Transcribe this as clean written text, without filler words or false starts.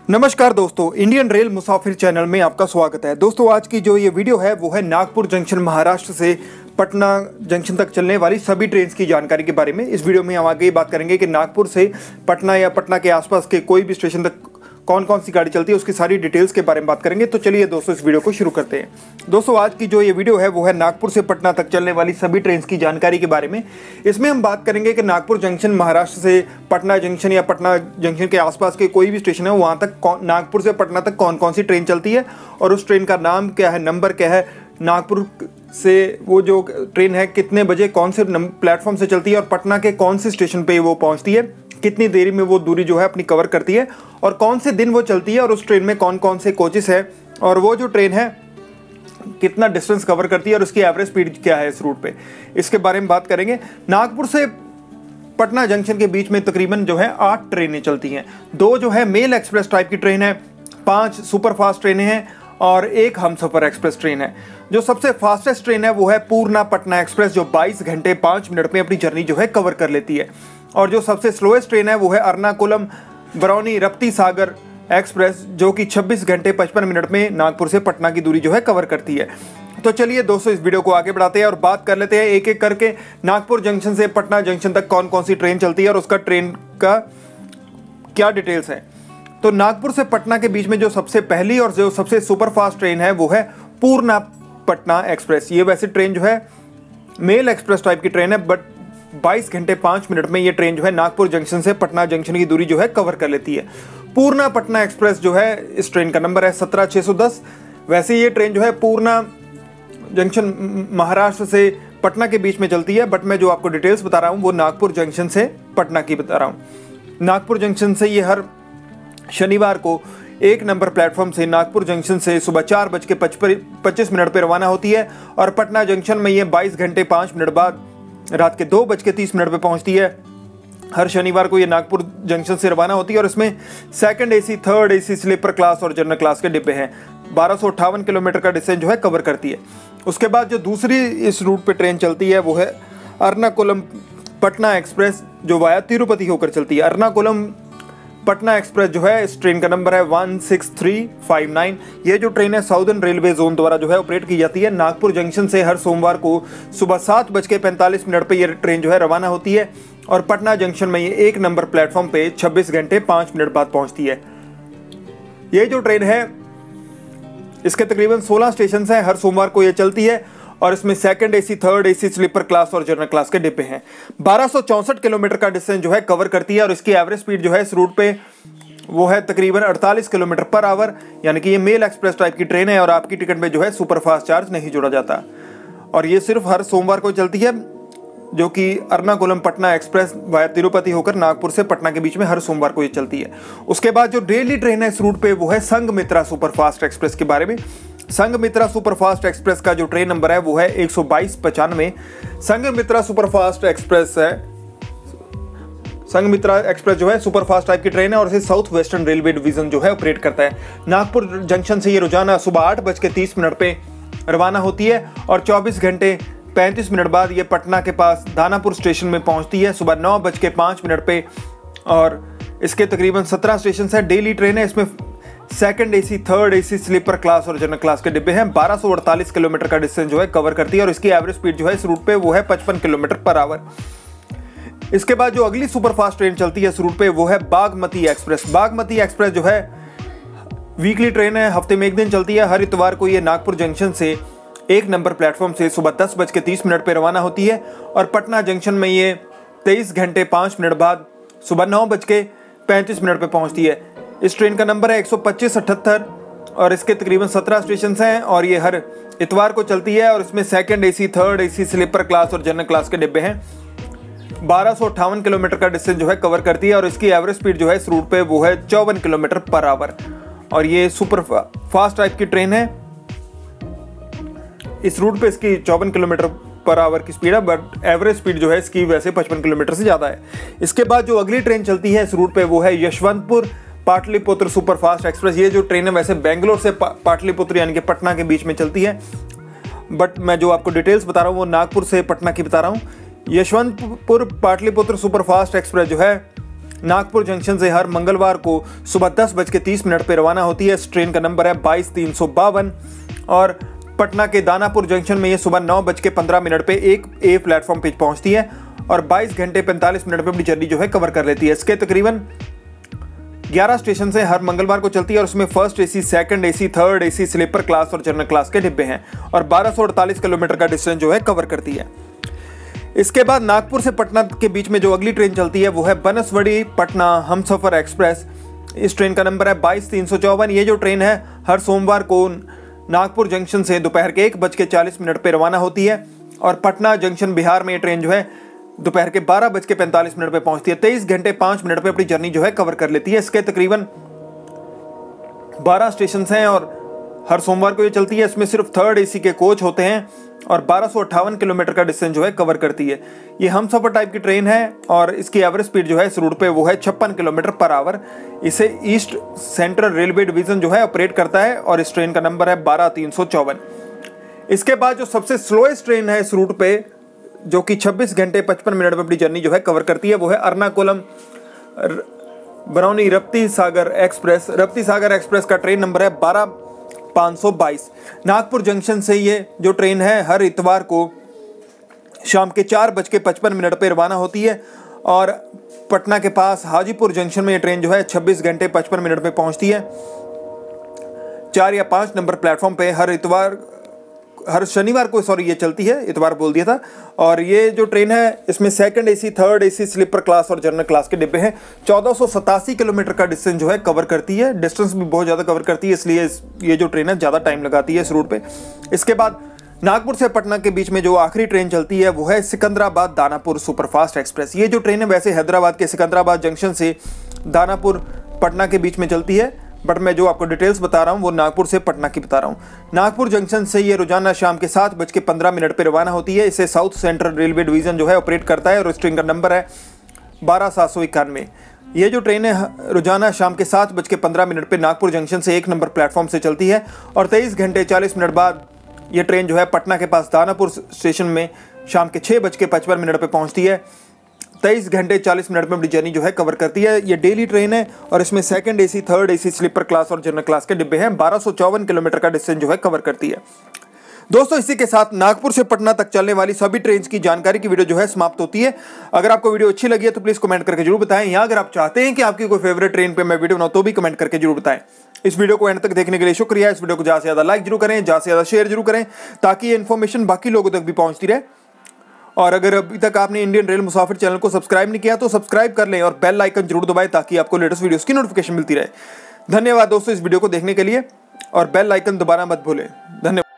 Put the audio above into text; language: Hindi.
नमस्कार दोस्तों, इंडियन रेल मुसाफिर चैनल में आपका स्वागत है। दोस्तों, आज की जो ये वीडियो है वो है नागपुर जंक्शन महाराष्ट्र से पटना जंक्शन तक चलने वाली सभी ट्रेन की जानकारी के बारे में। इस वीडियो में हम आगे बात करेंगे कि नागपुर से पटना या पटना के आसपास के कोई भी स्टेशन तक कौन कौन सी गाड़ी चलती है, उसकी सारी डिटेल्स के बारे में बात करेंगे। तो चलिए दोस्तों, इस वीडियो को शुरू करते हैं। दोस्तों, आज की जो ये वीडियो है वो है नागपुर से पटना तक चलने वाली सभी ट्रेन की जानकारी के बारे में। इसमें हम बात करेंगे कि नागपुर जंक्शन महाराष्ट्र से पटना जंक्शन या पटना जंक्शन के आसपास के कोई भी स्टेशन है वहाँ तक नागपुर से पटना तक कौन कौन सी ट्रेन चलती है और उस ट्रेन का नाम क्या है, नंबर क्या है, नागपुर से वो जो ट्रेन है कितने बजे कौन से प्लेटफॉर्म से चलती है और पटना के कौन से स्टेशन पे वो पहुंचती है, कितनी देरी में वो दूरी जो है अपनी कवर करती है और कौन से दिन वो चलती है और उस ट्रेन में कौन कौन से कोचेस है और वो जो ट्रेन है कितना डिस्टेंस कवर करती है और उसकी एवरेज स्पीड क्या है इस रूट पे, इसके बारे में बात करेंगे। नागपुर से पटना जंक्शन के बीच में तकरीबन जो है 8 ट्रेनें चलती हैं। 2 जो है मेल एक्सप्रेस टाइप की ट्रेन है, 5 सुपरफास्ट ट्रेनें हैं और 1 हमसफर एक्सप्रेस ट्रेन है। जो सबसे फास्टेस्ट ट्रेन है वो है पूर्णा पटना एक्सप्रेस, जो 22 घंटे 5 मिनट में अपनी जर्नी जो है कवर कर लेती है। और जो सबसे स्लोएस्ट ट्रेन है वो है अर्नाकुलम बरौनी रप्ती सागर एक्सप्रेस, जो कि 26 घंटे 55 मिनट में नागपुर से पटना की दूरी जो है कवर करती है। तो चलिए दोस्तों, इस वीडियो को आगे बढ़ाते हैं और बात कर लेते हैं एक एक करके नागपुर जंक्शन से पटना जंक्शन तक कौन कौन सी ट्रेन चलती है और उसका ट्रेन का क्या डिटेल्स है। तो नागपुर से पटना के बीच में जो सबसे पहली और जो सबसे सुपरफास्ट ट्रेन है वो है पूर्णा पटना एक्सप्रेस। ये वैसे ट्रेन जो है मेल एक्सप्रेस टाइप की ट्रेन है, बट 22 घंटे 5 मिनट में ये ट्रेन जो है नागपुर जंक्शन से पटना जंक्शन की दूरी जो है कवर कर लेती है। पूर्णा पटना एक्सप्रेस जो है इस ट्रेन का नंबर है 17610। वैसे ये ट्रेन जो है पूर्णा जंक्शन महाराष्ट्र से पटना के बीच में चलती है, बट मैं जो आपको डिटेल्स बता रहा हूँ वो नागपुर जंक्शन से पटना की बता रहा हूँ। नागपुर जंक्शन से ये हर शनिवार को 1 नंबर प्लेटफॉर्म से नागपुर जंक्शन से सुबह 4:25 पर रवाना होती है और पटना जंक्शन में ये 22 घंटे 5 मिनट बाद रात के 2:30 पे पहुंचती है। हर शनिवार को ये नागपुर जंक्शन से रवाना होती है और इसमें second AC, third AC, sleeper class और जनरल क्लास के डिब्बे हैं। 1258 किलोमीटर का डिस्टेंस जो है कवर करती है। उसके बाद जो दूसरी इस रूट पे ट्रेन चलती है वो है अर्नाकुलम पटना एक्सप्रेस, जो वाया तिरुपति होकर चलती है। अर्नाकुलम पटना एक्सप्रेस जो है इस ट्रेन का नंबर है 16359। ये जो ट्रेन है साउदर्न रेलवे जोन द्वारा जो है ऑपरेट की जाती है। नागपुर जंक्शन से हर सोमवार को सुबह 7:45 पे ये ट्रेन जो है रवाना होती है और पटना जंक्शन में ये 1 नंबर प्लेटफॉर्म पे 26 घंटे 5 मिनट बाद पहुंचती है। ये जो ट्रेन है इसके तकरीबन 16 स्टेशन हैं, हर सोमवार को ये चलती है और इसमें second AC, third AC, sleeper class और जनरल क्लास के डिब्बे हैं। 1264 किलोमीटर का डिस्टेंस जो है कवर करती है और इसकी एवरेज स्पीड जो है इस रूट पे वो है तकरीबन 48 किलोमीटर पर आवर, यानी कि ये मेल एक्सप्रेस टाइप की ट्रेन है और आपकी टिकट में जो है सुपरफास्ट चार्ज नहीं जोड़ा जाता। और ये सिर्फ हर सोमवार को चलती है, जो कि अर्नाकुलम पटना एक्सप्रेस वाया तिरुपति होकर नागपुर से पटना के बीच में हर सोमवार को ये चलती है। उसके बाद जो डेली ट्रेन है इस रूट पे वो है संघमित्रा सुपरफास्ट एक्सप्रेस के बारे में। संघमित्रा सुपरफास्ट एक्सप्रेस का जो ट्रेन नंबर है वो है 12295। संघमित्रा सुपरफास्ट एक्सप्रेस है, संघमित्रा एक्सप्रेस जो है सुपरफास्ट टाइप की ट्रेन है और इसे साउथ वेस्टर्न रेलवे डिवीजन जो है ऑपरेट करता है। नागपुर जंक्शन से ये रोजाना सुबह 8:30 पे रवाना होती है और 24 घंटे 35 मिनट बाद ये पटना के पास दानापुर स्टेशन में पहुंचती है सुबह 9:05 पे और इसके तकरीबन 17 स्टेशन है। डेली ट्रेन है, इसमें second AC, third AC, sleeper class और जनरल क्लास के डिब्बे हैं। 1248 किलोमीटर का डिस्टेंस जो है कवर करती है और इसकी एवरेज स्पीड जो है इस रूट पे वो है 55 किलोमीटर पर आवर। इसके बाद जो अगली सुपरफास्ट ट्रेन चलती है इस रूट पे वो है बागमती एक्सप्रेस। बागमती एक्सप्रेस जो है वीकली ट्रेन है, हफ्ते में 1 दिन चलती है। हर इतवार को ये नागपुर जंक्शन से 1 नंबर प्लेटफॉर्म से सुबह 10:30 पे रवाना होती है और पटना जंक्शन में ये 23 घंटे 5 मिनट बाद सुबह 9:35 पे पहुंचती है। इस ट्रेन का नंबर है 12578 और इसके तकरीबन 17 स्टेशन हैं और ये हर इतवार को चलती है और इसमें second AC, third AC, sleeper class और जनरल क्लास के डिब्बे हैं। 1258 किलोमीटर का डिस्टेंस जो है कवर करती है और इसकी एवरेज स्पीड जो है इस रूट पे वो है 54 किलोमीटर पर आवर और ये सुपर फास्ट टाइप की ट्रेन है। इस रूट पे इसकी 54 किलोमीटर पर आवर की स्पीड है, बट एवरेज स्पीड जो है इसकी वैसे 55 किलोमीटर से ज़्यादा है। इसके बाद जो अगली ट्रेन चलती है इस रूट पे वो है यशवंतपुर पाटलिपुत्र सुपरफास्ट एक्सप्रेस। ये जो ट्रेन है वैसे बेंगलोर से पाटलिपुत्र यानी कि पटना के बीच में चलती है, बट मैं जो आपको डिटेल्स बता रहा हूँ वो नागपुर से पटना की बता रहा हूँ। यशवंतपुर पाटलिपुत्र सुपरफास्ट एक्सप्रेस जो है नागपुर जंक्शन से हर मंगलवार को सुबह 10:30 पर रवाना होती है। इस ट्रेन का नंबर है 22-352 और पटना के दानापुर जंक्शन में ये सुबह 9:15 पे एक ए प्लेटफॉर्म पे पहुंचती है और 22 घंटे 45 मिनट पे अपनी जर्नी जो है कवर कर लेती है। इसके तकरीबन 11 स्टेशन से हर मंगलवार को चलती है और उसमें first AC, second AC, third AC, sleeper class और जनरल क्लास के डिब्बे हैं और 1248 किलोमीटर का डिस्टेंस जो है कवर करती है। इसके बाद नागपुर से पटना के बीच में जो अगली ट्रेन चलती है वो है बनसवाड़ी पटना हमसफर एक्सप्रेस। इस ट्रेन का नंबर है 22-354। ये जो ट्रेन है हर सोमवार को नागपुर जंक्शन से दोपहर के 1:40 पे रवाना होती है और पटना जंक्शन बिहार में ये ट्रेन जो है दोपहर के 12:45 पे पहुंचती है। 23 घंटे 5 मिनट पे अपनी जर्नी जो है कवर कर लेती है। इसके तकरीबन 12 स्टेशन हैं और हर सोमवार को ये चलती है। इसमें सिर्फ थर्ड एसी के कोच होते हैं और 1258 किलोमीटर का डिस्टेंस जो है कवर करती है। ये हमसफर टाइप की ट्रेन है और इसकी एवरेज स्पीड जो है इस रूट पे वो है 56 किलोमीटर पर आवर। इसे ईस्ट सेंट्रल रेलवे डिवीजन जो है ऑपरेट करता है और इस ट्रेन का नंबर है 12-354। इसके बाद जो सबसे स्लोएस्ट ट्रेन है इस रूट पे जो कि 26 घंटे 55 मिनट में अपनी जर्नी जो है कवर करती है वो है एर्नाकुलम बरौनी रप्ती सागर एक्सप्रेस। रप्ती सागर एक्सप्रेस का ट्रेन नंबर है 12-522। नागपुर जंक्शन से ये जो ट्रेन है हर इतवार को शाम के 4:55 पर रवाना होती है और पटना के पास हाजीपुर जंक्शन में ये ट्रेन जो है 26 घंटे 55 मिनट में पहुंचती है। 4 या 5 नंबर प्लेटफॉर्म पे हर शनिवार को ये चलती है, इतवार बोल दिया था। और ये जो ट्रेन है इसमें second AC, third AC, sleeper class और जनरल क्लास के डिब्बे हैं। 1487 किलोमीटर का डिस्टेंस जो है कवर करती है। डिस्टेंस भी बहुत ज़्यादा कवर करती है, इसलिए ये जो ट्रेन है ज़्यादा टाइम लगाती है इस रूट पे। इसके बाद नागपुर से पटना के बीच में जो आखिरी ट्रेन चलती है वो है सिकंदराबाद दानापुर सुपरफास्ट एक्सप्रेस। ये जो ट्रेन है वैसे हैदराबाद के सिकंदराबाद जंक्शन से दानापुर पटना के बीच में चलती है, बट मैं जो आपको डिटेल्स बता रहा हूँ वो नागपुर से पटना की बता ररहा हूँ। नागपुर जंक्शन से ये रोजाना शाम के 7:15 पर रवाना होती है। इसे साउथ सेंट्रल रेलवे डिवीजन जो है ऑपरेट करता है और इस ट्रेन का नंबर है 12791। ये जो ट्रेन है रोजाना शाम के 7:15 पर नागपुर जंक्शन से 1 नंबर प्लेटफॉर्म से चलती है और 23 घंटे 40 मिनट बाद ये ट्रेन जो है पटना के पास दानापुर स्टेशन में शाम के 6:55 पे पहुंचती है। 23 घंटे 40 मिनट में अपनी जर्नी जो है कवर करती है। ये डेली ट्रेन है और इसमें second AC, third AC, sleeper class और जनरल क्लास के डिब्बे हैं। 1254 किलोमीटर का डिस्टेंस जो है कवर करती है। दोस्तों इसी के साथ नागपुर से पटना तक चलने वाली सभी ट्रेन की जानकारी की वीडियो जो है समाप्त होती है। अगर आपको वीडियो अच्छी लगी है तो प्लीज कमेंट करके जरूर बताएं। या अगर आप चाहते हैं कि आपकी कोई फेवरेट ट्रेन पे मैं वीडियो बनाऊं तो भी कमेंट करके जरूर बताएं। इस वीडियो को एंड तक देखने के लिए शुक्रिया। इस वीडियो को ज्यादा से ज्यादा लाइक जरूर करें, ज्यादा से ज्यादा शेयर जरूर करें ताकि ये इन्फॉर्मेशन बाकी लोगों तक भी पहुंचती रहे। और अगर अभी तक आपने इंडियन रेल मुसाफिर चैनल को सब्सक्राइब नहीं किया तो सब्सक्राइब कर लें और बेल आइकन जरूर दबाएं ताकि आपको लेटेस्ट वीडियोस की नोटिफिकेशन मिलती रहे। धन्यवाद दोस्तों इस वीडियो को देखने के लिए और बेल आइकन दबाना मत भूलें। धन्यवाद।